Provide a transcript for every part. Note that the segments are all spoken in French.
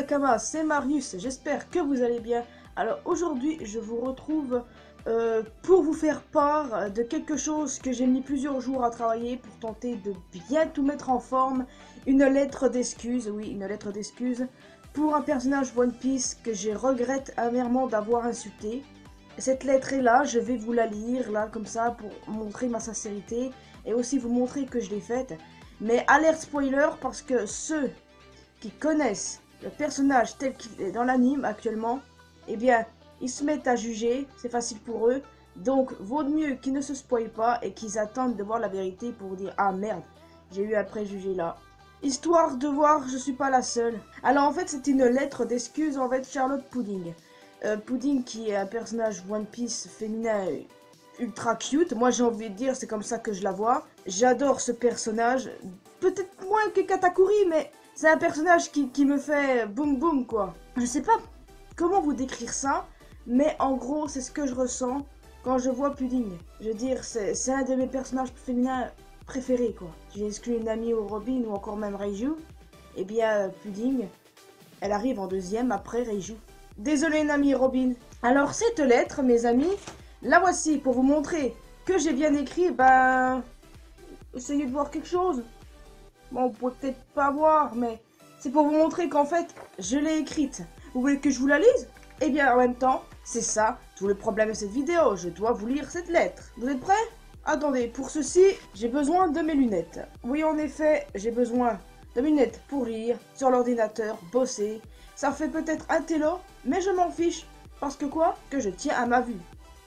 Nakamas, c'est Marius, j'espère que vous allez bien. Alors aujourd'hui je vous retrouve pour vous faire part de quelque chose que j'ai mis plusieurs jours à travailler pour tenter de bien tout mettre en forme. Une lettre d'excuse, oui, une lettre d'excuse pour un personnage One Piece que je regrette amèrement d'avoir insulté. Cette lettre est là, je vais vous la lire là comme ça pour montrer ma sincérité et aussi vous montrer que je l'ai faite. Mais alerte spoiler parce que ceux qui connaissent le personnage tel qu'il est dans l'anime actuellement, eh bien, ils se mettent à juger, c'est facile pour eux. Donc, vaut mieux qu'ils ne se spoilent pas et qu'ils attendent de voir la vérité pour dire « Ah merde, j'ai eu un préjugé là ». Histoire de voir, je suis pas la seule. Alors en fait, c'est une lettre d'excuse en fait Charlotte Pudding. Pudding qui est un personnage One Piece féminin ultra cute. Moi j'ai envie de dire, c'est comme ça que je la vois. J'adore ce personnage. Peut-être moins que Katakuri, mais c'est un personnage qui me fait boum boum quoi. Je sais pas comment vous décrire ça, mais en gros c'est ce que je ressens quand je vois Pudding. Je veux dire, c'est un de mes personnages féminins préférés quoi. J'ai exclu une amie au Robin ou encore même Reiju. Et bien Pudding, elle arrive en deuxième après Reiju. Désolé Nami Robin. Alors cette lettre mes amis, la voici pour vous montrer que j'ai bien écrit. Ben, essayez de voir quelque chose. Bon, vous pouvez peut-être pas voir, mais c'est pour vous montrer qu'en fait, je l'ai écrite. Vous voulez que je vous la lise? Eh bien, en même temps, c'est ça, tout le problème de cette vidéo. Je dois vous lire cette lettre. Vous êtes prêts? Attendez, pour ceci, j'ai besoin de mes lunettes. Oui, en effet, j'ai besoin de lunettes pour lire, sur l'ordinateur, bosser. Ça fait peut-être un télo, mais je m'en fiche. Parce que quoi? Que je tiens à ma vue.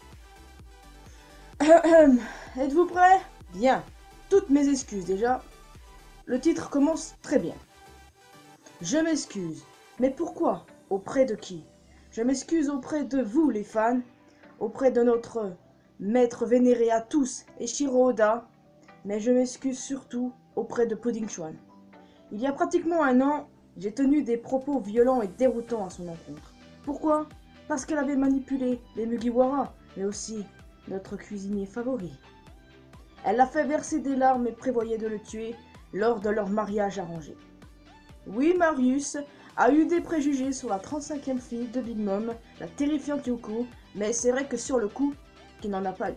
Êtes-vous prêts? Bien. Toutes mes excuses déjà. Le titre commence très bien. Je m'excuse. Mais pourquoi? Auprès de qui? Je m'excuse auprès de vous les fans, auprès de notre maître vénéré à tous, Eiichiro Oda, mais je m'excuse surtout auprès de Pudding Chuan. Il y a pratiquement un an, j'ai tenu des propos violents et déroutants à son encontre. Pourquoi? Parce qu'elle avait manipulé les Mugiwara, mais aussi notre cuisinier favori. Elle l'a fait verser des larmes et prévoyait de le tuer lors de leur mariage arrangé. Oui, Marius a eu des préjugés sur la 35e fille de Big Mom, la terrifiante Yoko, mais c'est vrai que sur le coup, qu'il n'en a pas eu.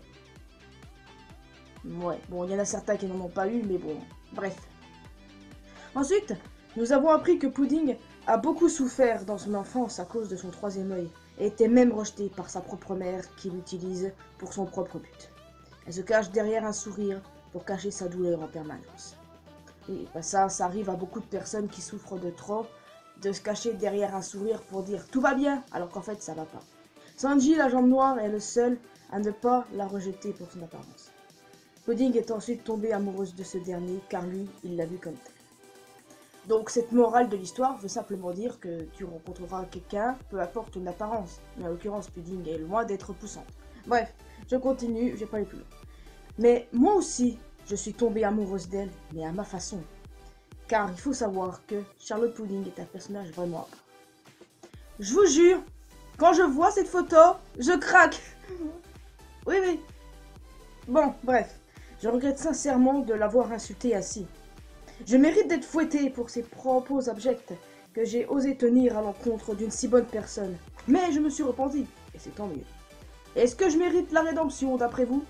Ouais, bon, il y en a certains qui n'en ont pas eu, mais bon, bref. Ensuite, nous avons appris que Pudding a beaucoup souffert dans son enfance à cause de son troisième œil, et était même rejetée par sa propre mère qui l'utilise pour son propre but. Elle se cache derrière un sourire pour cacher sa douleur en permanence. Et ben ça arrive à beaucoup de personnes qui souffrent de trop, de se cacher derrière un sourire pour dire tout va bien, alors qu'en fait ça va pas. Sanji, la jambe noire, est le seul à ne pas la rejeter pour son apparence. Pudding est ensuite tombée amoureuse de ce dernier, car lui, il l'a vu comme tel. Donc cette morale de l'histoire veut simplement dire que tu rencontreras quelqu'un, peu importe ton apparence. Mais en l'occurrence, Pudding est loin d'être poussante. Bref, je continue, je vais pas aller plus loin. Mais moi aussi, je suis tombée amoureuse d'elle, mais à ma façon. Car il faut savoir que Charlotte Pudding est un personnage vraiment à part. Je vous jure, quand je vois cette photo, je craque. Oui, oui. Bon, bref, je regrette sincèrement de l'avoir insultée ainsi. Je mérite d'être fouettée pour ces propos abjects que j'ai osé tenir à l'encontre d'une si bonne personne. Mais je me suis repenti, et c'est tant mieux. Est-ce que je mérite la rédemption d'après vous?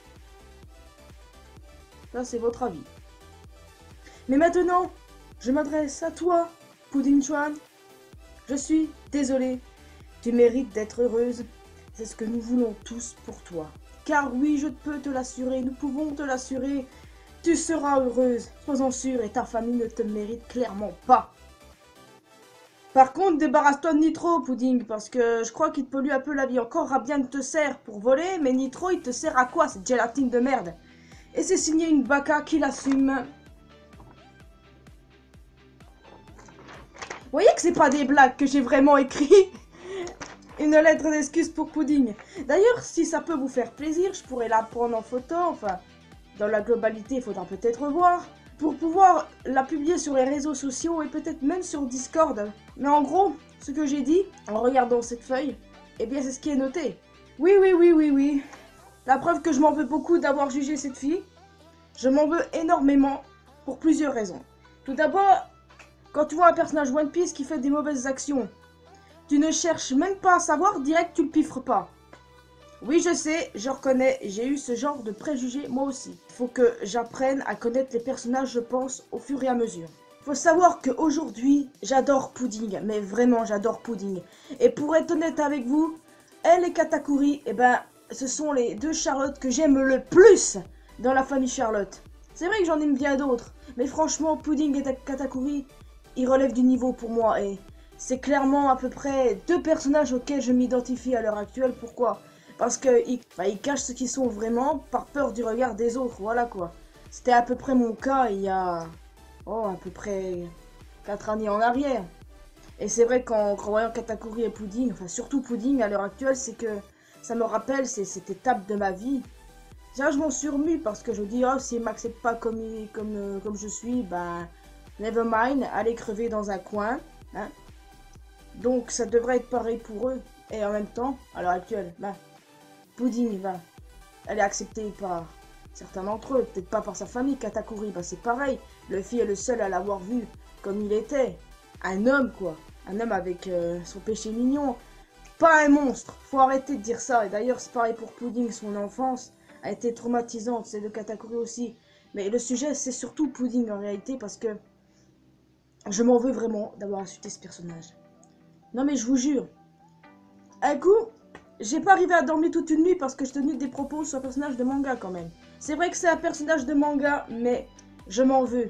Ça, c'est votre avis. Mais maintenant, je m'adresse à toi, Pudding Chuan. Je suis désolée. Tu mérites d'être heureuse. C'est ce que nous voulons tous pour toi. Car oui, je peux te l'assurer, nous pouvons te l'assurer. Tu seras heureuse, sois-en sûre, et ta famille ne te mérite clairement pas. Par contre, débarrasse-toi de Nitro, Pudding, parce que je crois qu'il te pollue un peu la vie. Encore Rabian te sert pour voler, mais Nitro, il te sert à quoi, cette gélatine de merde? Et c'est signé une baka qui l'assume. Vous voyez que c'est pas des blagues que j'ai vraiment écrit. Une lettre d'excuse pour Pudding. D'ailleurs, si ça peut vous faire plaisir, je pourrais la prendre en photo, enfin... Dans la globalité, il faudra peut-être voir, pour pouvoir la publier sur les réseaux sociaux et peut-être même sur Discord. Mais en gros, ce que j'ai dit, en regardant cette feuille, eh bien c'est ce qui est noté. Oui, oui, oui, oui, oui. La preuve que je m'en veux beaucoup d'avoir jugé cette fille. Je m'en veux énormément, pour plusieurs raisons. Tout d'abord, Quand tu vois un personnage One Piece qui fait des mauvaises actions, tu ne cherches même pas à savoir, direct tu le piffres pas. Oui, je sais, je reconnais, j'ai eu ce genre de préjugés moi aussi. Il faut que j'apprenne à connaître les personnages, je pense, au fur et à mesure. Faut savoir qu'aujourd'hui, j'adore Pudding, mais vraiment j'adore Pudding. Et pour être honnête avec vous, elle et Katakuri, eh ben, ce sont les deux Charlotte que j'aime le plus dans la famille Charlotte. C'est vrai que j'en aime bien d'autres, mais franchement, Pudding et Katakuri, ils relèvent du niveau pour moi. Et c'est clairement à peu près deux personnages auxquels je m'identifie à l'heure actuelle. Pourquoi ? Parce qu'ils cachent ce qu'ils sont vraiment par peur du regard des autres, voilà quoi. C'était à peu près mon cas il y a... Oh, à peu près 4 années en arrière. Et c'est vrai qu'en voyant Katakuri et Pudding, enfin surtout Pudding à l'heure actuelle, c'est que ça me rappelle cette étape de ma vie. Déjà, je m'en suis remis parce que je dis, oh, s'ils m'acceptent pas comme je suis, ben, never mind, allez crever dans un coin. Hein. Donc, ça devrait être pareil pour eux. Et en même temps, à l'heure actuelle, ben, Pudding, ben, elle est acceptée par certains d'entre eux, peut-être pas par sa famille. Katakuri, bah c'est pareil. Luffy est le seul à l'avoir vu comme il était. Un homme, quoi. Un homme avec son péché mignon. Pas un monstre. Faut arrêter de dire ça. Et d'ailleurs, c'est pareil pour Pudding. Son enfance a été traumatisante. C'est de Katakuri aussi. Mais le sujet, c'est surtout Pudding en réalité. Parce que je m'en veux vraiment d'avoir insulté ce personnage. Non mais je vous jure. Un coup, j'ai pas arrivé à dormir toute une nuit parce que je tenais des propos sur un personnage de manga quand même. C'est vrai que c'est un personnage de manga, mais je m'en veux.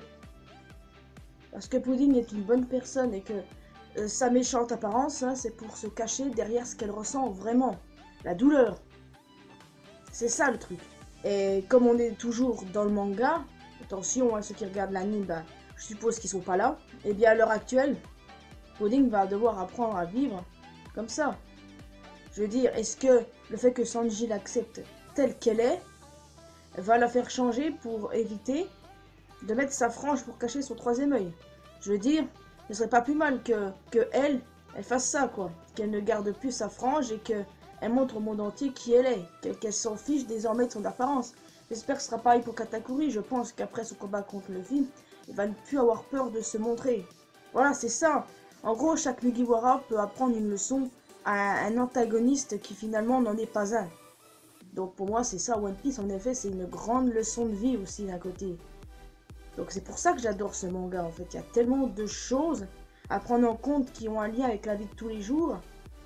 Parce que Pudding est une bonne personne et que sa méchante apparence, hein, c'est pour se cacher derrière ce qu'elle ressent vraiment. La douleur. C'est ça le truc. Et comme on est toujours dans le manga, attention à ceux qui regardent l'anime, bah, je suppose qu'ils sont pas là. Et bien à l'heure actuelle, Pudding va devoir apprendre à vivre comme ça. Je veux dire, est-ce que le fait que Sanji l'accepte telle qu'elle est, va la faire changer pour éviter de mettre sa frange pour cacher son troisième œil? Je veux dire, ce serait pas plus mal que elle fasse ça, quoi. Qu'elle ne garde plus sa frange et qu'elle montre au monde entier qui elle est. Qu'elle s'en fiche désormais de son apparence. J'espère que ce sera pareil pour Katakuri. Je pense qu'après son combat contre Luffy, il va ne plus avoir peur de se montrer. Voilà, c'est ça. En gros, chaque Mugiwara peut apprendre une leçon à un antagoniste qui finalement n'en est pas un. Donc pour moi, c'est ça, One Piece, en effet, c'est une grande leçon de vie aussi d'un côté. Donc c'est pour ça que j'adore ce manga, en fait. Il y a tellement de choses à prendre en compte qui ont un lien avec la vie de tous les jours.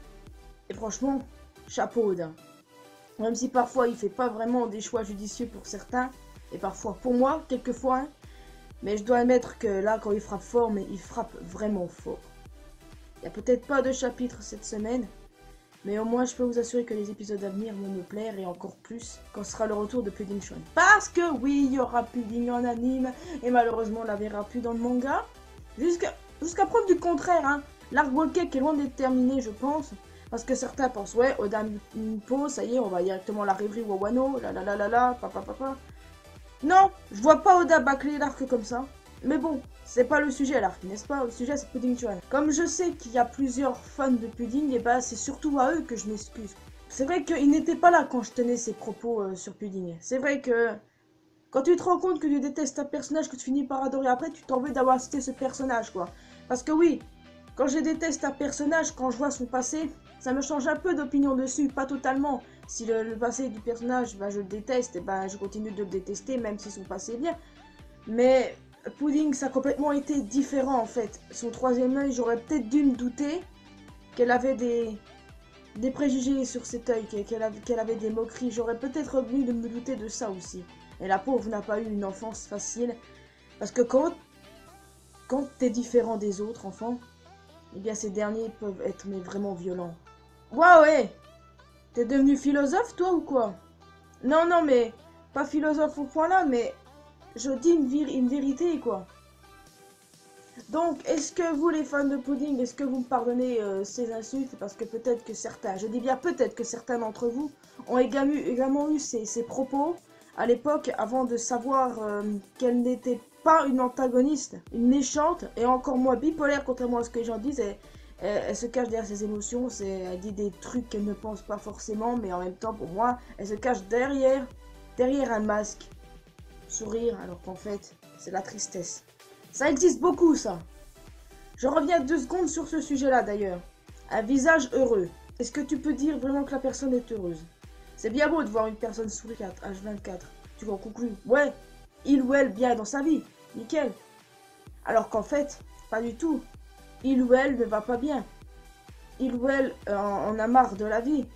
Et franchement, chapeau Oda. Même si parfois il fait pas vraiment des choix judicieux pour certains, et parfois pour moi, quelquefois, hein, mais je dois admettre que là, quand il frappe fort, mais il frappe vraiment fort. Il n'y a peut-être pas de chapitre cette semaine, mais au moins je peux vous assurer que les épisodes à venir vont me plaire et encore plus quand ce sera le retour de Pudding Shonen. Parce que oui, il y aura Pudding en anime et malheureusement on la verra plus dans le manga. Jusqu'à preuve du contraire, hein. L'arc Whole Cake est loin d'être terminé, je pense. Parce que certains pensent, ouais, Oda Mippo, ça y est, on va directement la rêverie Wawano, papa. Non, je vois pas Oda bâcler l'arc comme ça. Mais bon, c'est pas le sujet l'arc, n'est-ce pas? Le sujet c'est Pudding Shonen. Comme je sais qu'il y a plusieurs fans de Pudding, et bah c'est surtout à eux que je m'excuse. C'est vrai qu'ils n'étaient pas là quand je tenais ces propos sur Pudding. C'est vrai que quand tu te rends compte que tu détestes un personnage que tu finis par adorer après, tu t'en veux d'avoir cité ce personnage, quoi. Parce que oui, quand je déteste un personnage, quand je vois son passé, ça me change un peu d'opinion dessus, pas totalement. Si le passé du personnage, bah, je le déteste, et bah, je continue de le détester, même si son passé est bien. Mais Pudding, ça a complètement été différent, en fait. Son troisième œil, j'aurais peut-être dû me douter qu'elle avait des préjugés sur cet œil, qu'elle avait des moqueries. J'aurais peut-être revenu de me douter de ça aussi. Et la pauvre n'a pas eu une enfance facile. Parce que quand t'es différent des autres enfants, eh bien ces derniers peuvent être mais vraiment violents. Ouais, t'es devenu philosophe toi ou quoi? Non, mais pas philosophe au point là, mais je dis une vérité quoi. Donc, est-ce que vous les fans de Pudding, est-ce que vous me pardonnez ces insultes? Parce que peut-être que certains, je dis bien peut-être que certains d'entre vous ont également eu ces propos à l'époque avant de savoir qu'elle n'était pas une antagoniste, une méchante, et encore moins bipolaire, contrairement à ce que les gens disent. Elle se cache derrière ses émotions, elle dit des trucs qu'elle ne pense pas forcément, mais en même temps, pour moi, elle se cache derrière un masque. Sourire, alors qu'en fait, c'est la tristesse. Ça existe beaucoup, ça. Je reviens 2 secondes sur ce sujet-là d'ailleurs. Un visage heureux. Est-ce que tu peux dire vraiment que la personne est heureuse? C'est bien beau de voir une personne souriante, H24. Tu en conclus, ouais, il ou elle bien dans sa vie, nickel. Alors qu'en fait, pas du tout. Il ou elle ne va pas bien. Il ou elle en a marre de la vie.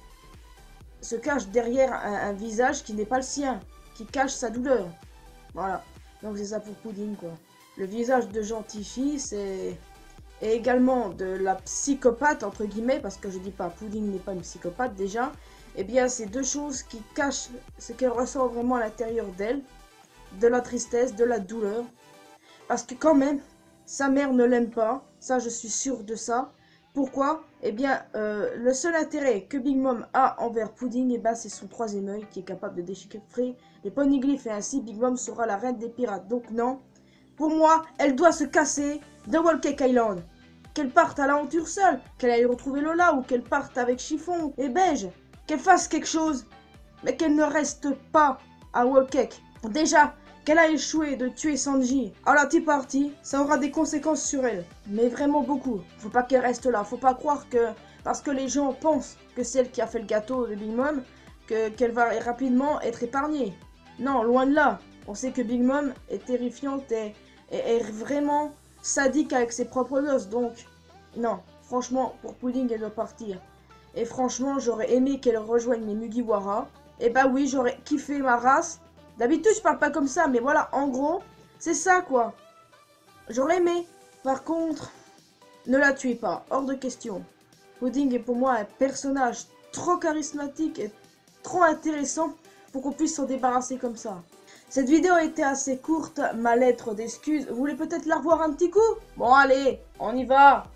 Se cache derrière un visage qui n'est pas le sien, qui cache sa douleur. Voilà. Donc c'est ça pour Pudding, quoi. Le visage de gentille fille, c'est... Et également de la psychopathe, entre guillemets, parce que je dis pas, Pudding n'est pas une psychopathe déjà. Eh bien, c'est 2 choses qui cachent ce qu'elle ressent vraiment à l'intérieur d'elle. De la tristesse, de la douleur. Parce que quand même, sa mère ne l'aime pas. Ça, je suis sûre de ça. Pourquoi? Eh bien, le seul intérêt que Big Mom a envers Pudding, eh ben, c'est son 3e œil qui est capable de déchiffrer les poneglyphes. Et ainsi, Big Mom sera la reine des pirates. Donc non, pour moi, elle doit se casser de Whole Cake Island. Qu'elle parte à l'aventure seule, qu'elle aille retrouver Lola ou qu'elle parte avec Chiffon et Beige. Qu'elle fasse quelque chose, mais qu'elle ne reste pas à Whole Cake. Déjà, qu'elle a échoué de tuer Sanji à la Tea Party, ça aura des conséquences sur elle. Mais vraiment beaucoup. Faut pas qu'elle reste là. Faut pas croire que, parce que les gens pensent que c'est elle qui a fait le gâteau de Big Mom, qu'elle va rapidement être épargnée. Non, loin de là. On sait que Big Mom est terrifiante et est vraiment sadique avec ses propres os. Donc, non. Franchement, pour Pudding, elle doit partir. Et franchement, j'aurais aimé qu'elle rejoigne les Mugiwara. Et bah oui, j'aurais kiffé ma race. D'habitude, je parle pas comme ça, mais voilà, en gros, c'est ça, quoi. J'aurais aimé. Par contre, ne la tuez pas, hors de question. Pudding est pour moi un personnage trop charismatique et trop intéressant pour qu'on puisse s'en débarrasser comme ça. Cette vidéo était assez courte, ma lettre d'excuse. Vous voulez peut-être la revoir un petit coup? Bon, allez, on y va.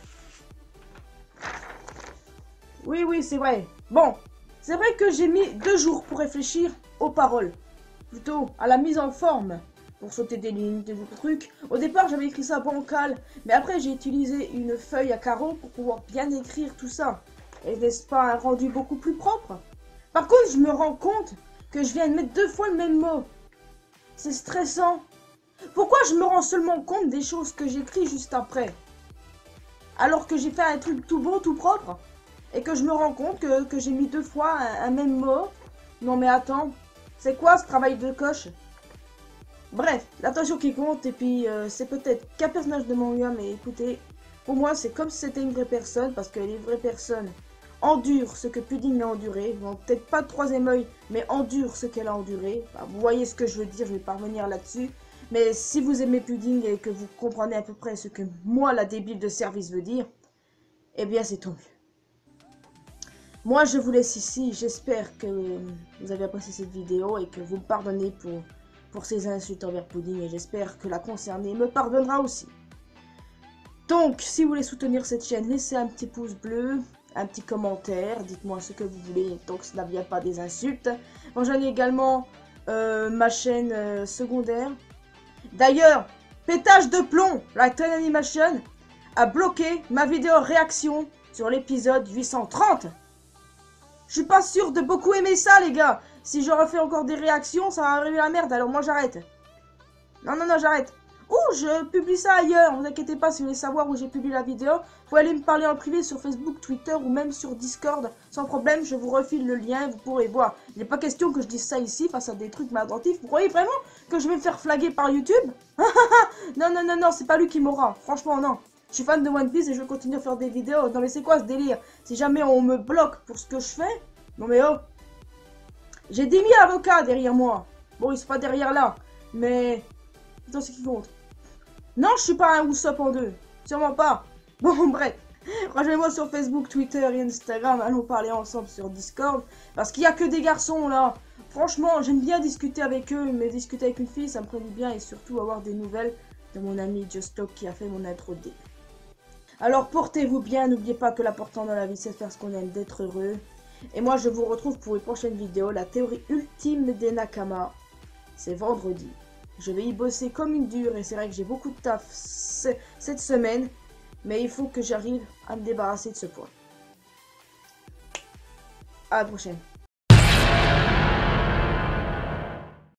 Oui, c'est vrai. Bon, c'est vrai que j'ai mis 2 jours pour réfléchir aux paroles. Plutôt à la mise en forme. Pour sauter des lignes, des trucs. Au départ, j'avais écrit ça bancal. Mais après, j'ai utilisé une feuille à carreaux pour pouvoir bien écrire tout ça. Et n'est-ce pas un rendu beaucoup plus propre? Par contre, je me rends compte que je viens de mettre 2 fois le même mot. C'est stressant. Pourquoi je me rends seulement compte des choses que j'écris juste après? Alors que j'ai fait un truc tout beau, tout propre. Et que je me rends compte que j'ai mis 2 fois un même mot. Non mais attends. C'est quoi ce travail de coche? Bref, l'attention qui compte, et puis c'est peut-être qu'un personnage de manga, mais écoutez, pour moi c'est comme si c'était une vraie personne, parce que les vraies personnes endurent ce que Pudding a enduré, bon, peut-être pas de 3e œil, mais endurent ce qu'elle a enduré. Enfin, vous voyez ce que je veux dire, je vais pas revenir là-dessus, mais si vous aimez Pudding et que vous comprenez à peu près ce que moi, la débile de service, veut dire, eh bien c'est tant mieux. Moi, je vous laisse ici. J'espère que vous avez apprécié cette vidéo et que vous me pardonnez pour ces insultes envers Pudding. Et j'espère que la concernée me pardonnera aussi. Donc, si vous voulez soutenir cette chaîne, laissez un petit pouce bleu, un petit commentaire. Dites-moi ce que vous voulez tant que cela ne vient pas des insultes. Rejoignez également ma chaîne secondaire. D'ailleurs, pétage de plomb, la Toon Animation a bloqué ma vidéo réaction sur l'épisode 830. Je suis pas sûr de beaucoup aimer ça, les gars. Si je refais encore des réactions, ça va arriver la merde. Alors moi, j'arrête. Non, j'arrête. Ouh, je publie ça ailleurs. Ne vous inquiétez pas, si vous voulez savoir où j'ai publié la vidéo, vous pouvez aller me parler en privé sur Facebook, Twitter ou même sur Discord. Sans problème, je vous refile le lien, vous pourrez voir. Il n'est pas question que je dise ça ici face à des trucs maladroitifs. Vous croyez vraiment que je vais me faire flaguer par YouTube? Non, c'est pas lui qui m'aura. Franchement, non. Je suis fan de One Piece et je vais continuer à faire des vidéos. Non mais c'est quoi ce délire? Si jamais on me bloque pour ce que je fais... Non mais oh, j'ai 10 000 avocats derrière moi. Bon, ils sont pas derrière là. Mais... c'est ce qui compte. Non, je suis pas un Usopp en 2. Sûrement pas. Bon, bref. Rejoignez-moi sur Facebook, Twitter et Instagram. Allons parler ensemble sur Discord. Parce qu'il n'y a que des garçons là. Franchement, j'aime bien discuter avec eux. Mais discuter avec une fille, ça me ferait du bien. Et surtout avoir des nouvelles de mon ami Justlock qui a fait mon intro de début. Alors portez-vous bien, n'oubliez pas que l'important dans la vie c'est de faire ce qu'on aime, d'être heureux. Et moi je vous retrouve pour une prochaine vidéo, la théorie ultime des Nakama. C'est vendredi. Je vais y bosser comme une dure et c'est vrai que j'ai beaucoup de taf cette semaine. Mais il faut que j'arrive à me débarrasser de ce point. À la prochaine.